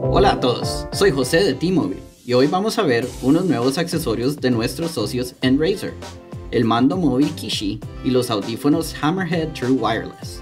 Hola a todos, soy José de T-Mobile y hoy vamos a ver unos nuevos accesorios de nuestros socios en Razer, el mando móvil Kishi y los audífonos Hammerhead True Wireless.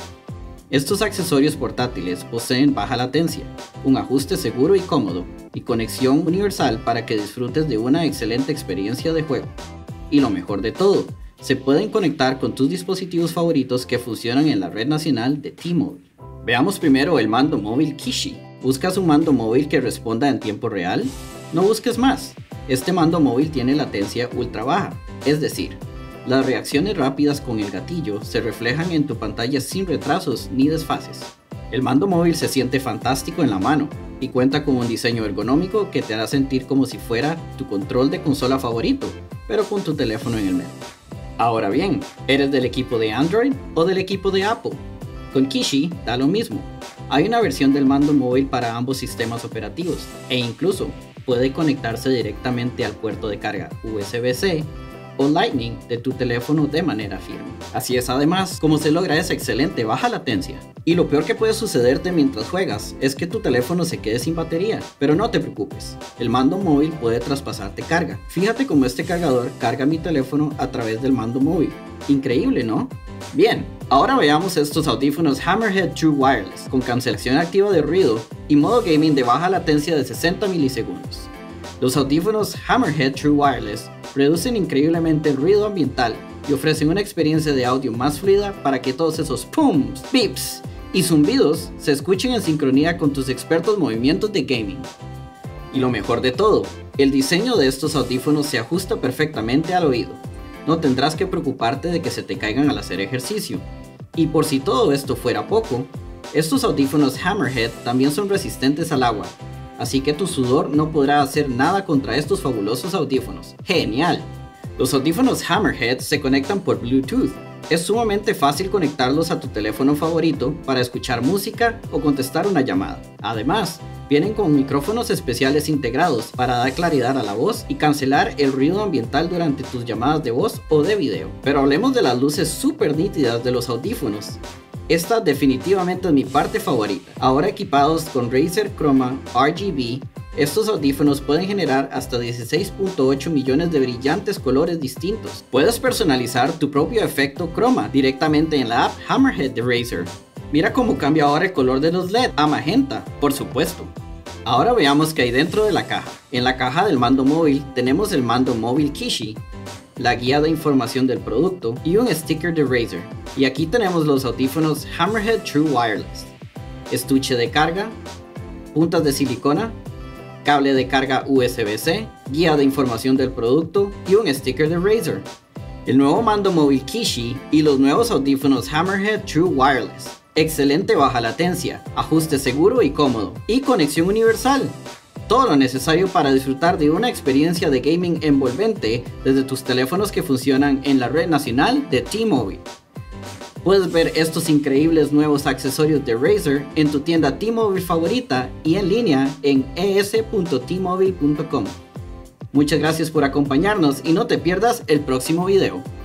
Estos accesorios portátiles poseen baja latencia, un ajuste seguro y cómodo, y conexión universal para que disfrutes de una excelente experiencia de juego. Y lo mejor de todo, se pueden conectar con tus dispositivos favoritos que funcionan en la red nacional de T-Mobile. Veamos primero el mando móvil Kishi. ¿Buscas un mando móvil que responda en tiempo real? No busques más. Este mando móvil tiene latencia ultra baja, es decir, las reacciones rápidas con el gatillo se reflejan en tu pantalla sin retrasos ni desfases. El mando móvil se siente fantástico en la mano y cuenta con un diseño ergonómico que te hará sentir como si fuera tu control de consola favorito, pero con tu teléfono en el medio. Ahora bien, ¿eres del equipo de Android o del equipo de Apple? Con Kishi da lo mismo. Hay una versión del mando móvil para ambos sistemas operativos e incluso puede conectarse directamente al puerto de carga USB-C o Lightning de tu teléfono de manera firme. Así es, además, como se logra esa excelente baja latencia. Y lo peor que puede sucederte mientras juegas es que tu teléfono se quede sin batería, pero no te preocupes, el mando móvil puede traspasarte carga. Fíjate cómo este cargador carga mi teléfono a través del mando móvil. Increíble, ¿no? Bien, ahora veamos estos audífonos Hammerhead True Wireless con cancelación activa de ruido y modo gaming de baja latencia de 60 milisegundos. Los audífonos Hammerhead True Wireless reducen increíblemente el ruido ambiental y ofrecen una experiencia de audio más fluida para que todos esos pums, beeps y zumbidos se escuchen en sincronía con tus expertos movimientos de gaming. Y lo mejor de todo, el diseño de estos audífonos se ajusta perfectamente al oído. No tendrás que preocuparte de que se te caigan al hacer ejercicio. Y por si todo esto fuera poco, estos audífonos Hammerhead también son resistentes al agua, así que tu sudor no podrá hacer nada contra estos fabulosos audífonos. ¡Genial! Los audífonos Hammerhead se conectan por Bluetooth. Es sumamente fácil conectarlos a tu teléfono favorito para escuchar música o contestar una llamada. Además, vienen con micrófonos especiales integrados para dar claridad a la voz y cancelar el ruido ambiental durante tus llamadas de voz o de video. Pero hablemos de las luces súper nítidas de los audífonos. Esta definitivamente es mi parte favorita. Ahora equipados con Razer Chroma RGB, estos audífonos pueden generar hasta 16.8 millones de brillantes colores distintos. Puedes personalizar tu propio efecto Chroma directamente en la app Hammerhead de Razer. Mira cómo cambia ahora el color de los LED a magenta, por supuesto. Ahora veamos qué hay dentro de la caja. En la caja del mando móvil tenemos el mando móvil Kishi, la guía de información del producto y un sticker de Razer. Y aquí tenemos los audífonos Hammerhead True Wireless, estuche de carga, puntas de silicona, cable de carga USB-C, guía de información del producto y un sticker de Razer. El nuevo mando móvil Kishi y los nuevos audífonos Hammerhead True Wireless. Excelente baja latencia, ajuste seguro y cómodo, y conexión universal. Todo lo necesario para disfrutar de una experiencia de gaming envolvente desde tus teléfonos que funcionan en la red nacional de T-Mobile. Puedes ver estos increíbles nuevos accesorios de Razer en tu tienda T-Mobile favorita y en línea en es.tmobile.com. Muchas gracias por acompañarnos y no te pierdas el próximo video.